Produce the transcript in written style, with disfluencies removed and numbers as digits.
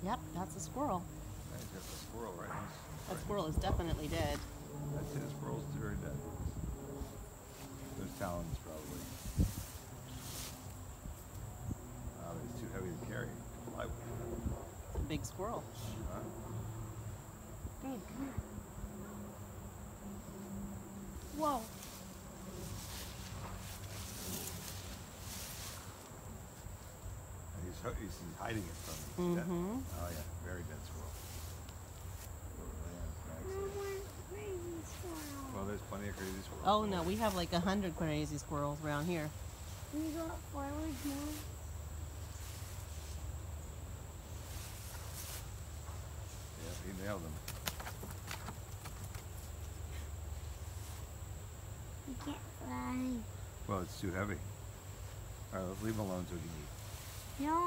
Yep, that's a squirrel. Yeah, he's got the squirrel right. That squirrel is definitely dead. That's it. The squirrel's very dead. Those talons probably. It's too heavy to carry. To fly with. It's a big squirrel. Huh? Babe, come here. Whoa. And he's hiding it from death. Mm-hmm. Oh yeah, very dead squirrel. Well, there's plenty of crazy squirrels. Oh no, we have like 100 crazy squirrels around here. Can you go forward more? Yeah, he nailed them. You can't fly. Well, it's too heavy. All right, let's leave him alone so he can eat. No.